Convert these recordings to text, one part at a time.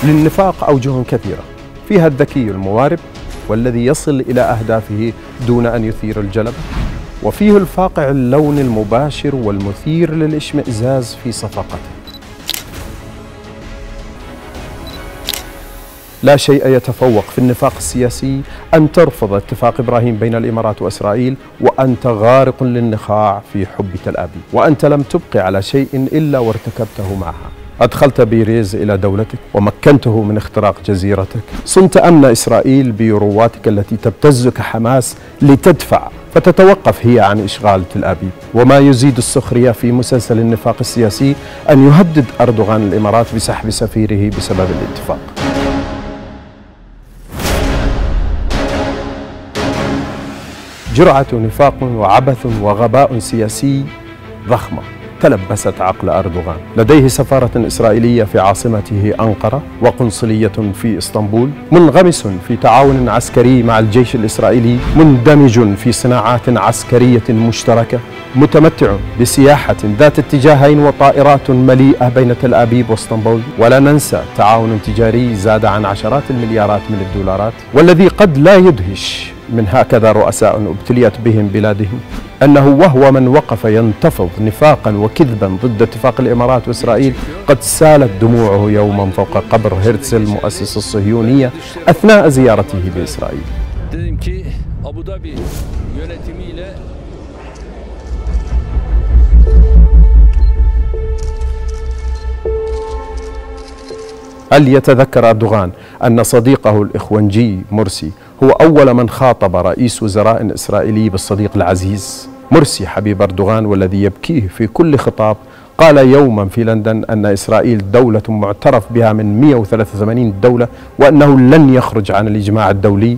للنفاق أوجه كثيرة، فيها الذكي الموارب والذي يصل إلى أهدافه دون أن يثير الجلب، وفيه الفاقع اللون المباشر والمثير للاشمئزاز في صفقته. لا شيء يتفوق في النفاق السياسي أن ترفض اتفاق إبراهيم بين الإمارات وإسرائيل وأنت غارق للنخاع في حب تل أبيب، وأنت لم تبق على شيء إلا وارتكبته معها. أدخلت بيريز إلى دولتك ومكنته من اختراق جزيرتك، صنت أمن إسرائيل بيرواتك التي تبتزك حماس لتدفع فتتوقف هي عن إشغال تل أبيب. وما يزيد السخرية في مسلسل النفاق السياسي أن يهدد أردوغان الإمارات بسحب سفيره بسبب الاتفاق. جرعة نفاق وعبث وغباء سياسي ضخمة تلبست عقل أردوغان. لديه سفارة إسرائيلية في عاصمته أنقرة وقنصلية في إسطنبول، منغمس في تعاون عسكري مع الجيش الإسرائيلي، مندمج في صناعات عسكرية مشتركة، متمتع بسياحة ذات اتجاهين وطائرات مليئة بين تل أبيب واسطنبول. ولا ننسى تعاون تجاري زاد عن عشرات المليارات من الدولارات، والذي قد لا يدهش من هكذا رؤساء ابتليت بهم بلادهم أنه وهو من وقف ينتفض نفاقا وكذبا ضد اتفاق الإمارات وإسرائيل قد سالت دموعه يوما فوق قبر هرتزل مؤسس الصهيونية أثناء زيارته بإسرائيل. هل يتذكر أردوغان أن صديقه الإخوانجي مرسي هو أول من خاطب رئيس وزراء إسرائيلي بالصديق العزيز؟ مرسي حبيب أردوغان والذي يبكيه في كل خطاب قال يوما في لندن أن إسرائيل دولة معترف بها من 183 دولة وأنه لن يخرج عن الإجماع الدولي.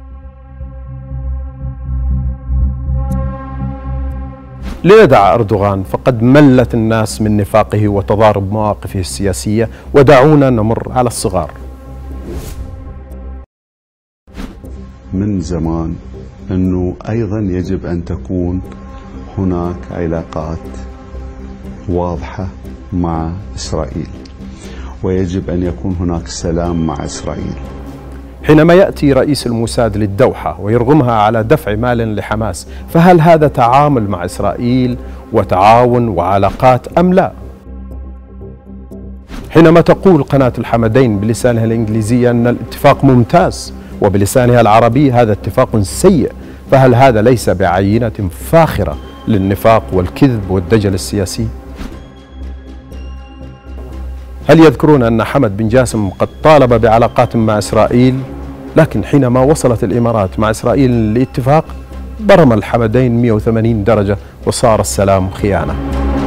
ليدع أردوغان فقد ملت الناس من نفاقه وتضارب مواقفه السياسية، ودعونا نمر على الصغار. من زمان أنه أيضا يجب أن تكون هناك علاقات واضحة مع إسرائيل، ويجب أن يكون هناك سلام مع إسرائيل. حينما يأتي رئيس الموساد للدوحة ويرغمها على دفع مال لحماس، فهل هذا تعامل مع إسرائيل وتعاون وعلاقات أم لا؟ حينما تقول قناة الحمدين بلسانها الإنجليزي أن الاتفاق ممتاز وبلسانها العربي هذا اتفاق سيء، فهل هذا ليس بعينة فاخرة للنفاق والكذب والدجل السياسي؟ هل يذكرون أن حمد بن جاسم قد طالب بعلاقات مع إسرائيل، لكن حينما وصلت الإمارات مع إسرائيل لاتفاق برم الحمدين 180 درجة وصار السلام خيانة؟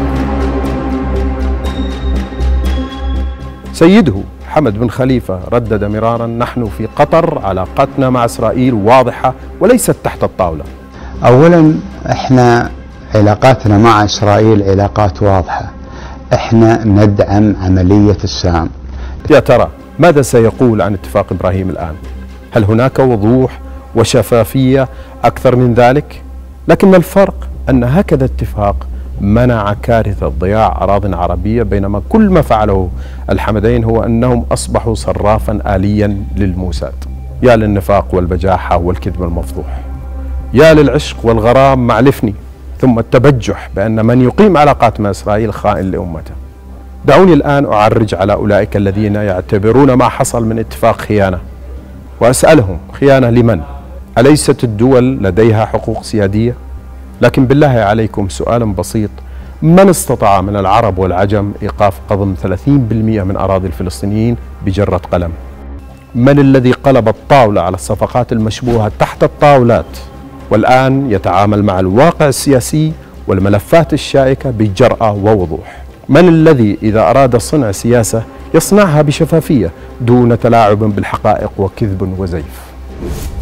سيده حمد بن خليفة ردد مرارا: نحن في قطر علاقتنا مع إسرائيل واضحة وليست تحت الطاولة. أولا احنا علاقاتنا مع إسرائيل علاقات واضحة، احنا ندعم عملية السلام. يا ترى ماذا سيقول عن اتفاق إبراهيم الآن؟ هل هناك وضوح وشفافية أكثر من ذلك؟ لكن الفرق أن هكذا اتفاق منع كارثة ضياع أراضٍ عربية، بينما كل ما فعله الحمدين هو أنهم أصبحوا صرافا آليا للموساد. يا للنفاق والبجاحة والكذب المفضوح، يا للعشق والغرام مع لفني، ثم التبجح بأن من يقيم علاقات مع إسرائيل خائن لأمته. دعوني الآن أعرج على أولئك الذين يعتبرون ما حصل من اتفاق خيانة، وأسألهم: خيانة لمن؟ أليست الدول لديها حقوق سيادية؟ لكن بالله عليكم سؤال بسيط: من استطاع من العرب والعجم إيقاف قضم 30% من أراضي الفلسطينيين بجرة قلم؟ من الذي قلب الطاولة على الصفقات المشبوهة تحت الطاولات والآن يتعامل مع الواقع السياسي والملفات الشائكة بجرأة ووضوح؟ من الذي إذا أراد صنع سياسة يصنعها بشفافية دون تلاعب بالحقائق وكذب وزيف؟